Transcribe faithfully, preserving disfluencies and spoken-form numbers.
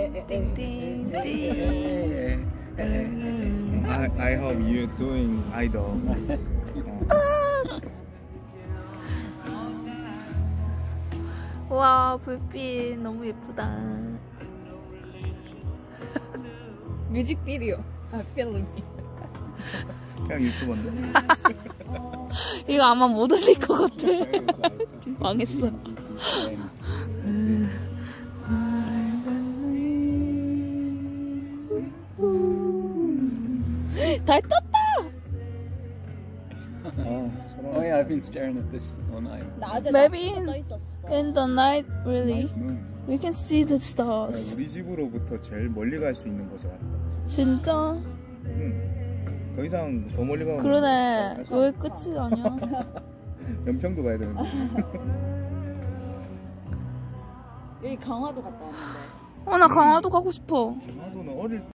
I, I hope you're doing idol. 와, 불빛 너무 예쁘다. 뮤직비디오. 아, 필름. 그냥 유튜버인데. 이거 아마 못 올릴 것 같아. 망했어. 달 떴다. Oh yeah, I've been staring at this all night. Maybe in, in the night, really, Nice moon. we can see the stars. 우리 집으로부터 제일 멀리 갈 수 있는 곳에 왔다. 진짜? 응. 더 이상 더 멀리 가면 그러네. 왜 끝이 아니야? 연평도 가야 되는데. 여기 강화도 갔다 왔는데. 어, 나 강화도 가고 싶어. 강화도는 어릴